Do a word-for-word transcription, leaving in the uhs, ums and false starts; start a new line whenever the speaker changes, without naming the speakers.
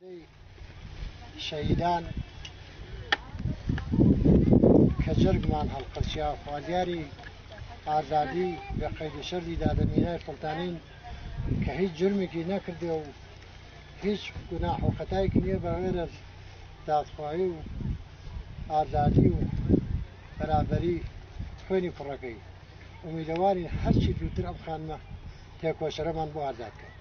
شهیدان کە جەرگمان هەڵقەچیا خوالیاری ئازادی بە قەید شەردی دادەمینای سڵتانین کە هیچ جرمێکی نەکردێ و هیچ گوناح و خەتایەکی نییە بەغێر از دادخواهی و ئازادی و بەرابەری خوێنی کوڕەکەی. ئومیدوارین هەرچی زووتر ئەم خانمە تێکۆشەرەمان بۆ ئازاد کرد.